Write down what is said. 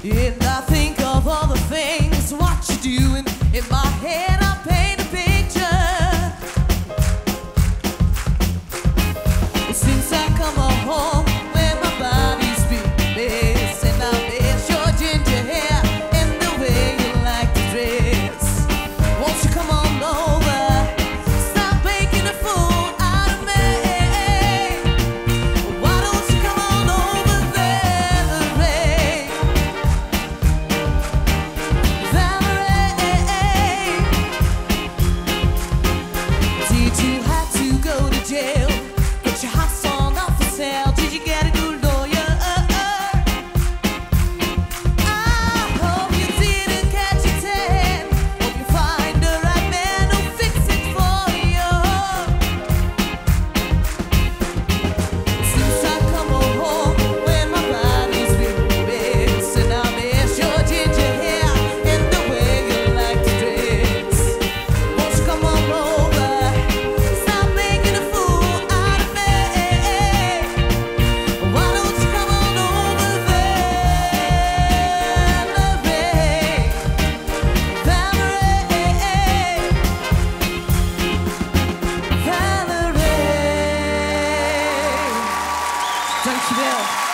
And I think of all the things, what you're doing. In my head I paint a picture. Since I come home where my body's been missed, and I miss your ginger hair and the way you like to dress. Won't you come on over, stop making a fool out of me. Why don't you come on over, Valerie? Valerie, did you have to go to jail? Get your hot song off for sale. Did you get a good lawyer? I hope you didn't catch a tan. Hope you find the right man who'll fix it for you. Since I come home when my body's been missed, and I miss your ginger hair and the way you like to dress. Won't you come on over, stop making a fool out of me. Why don't you come on over, Valerie? Valerie. Dankjewel.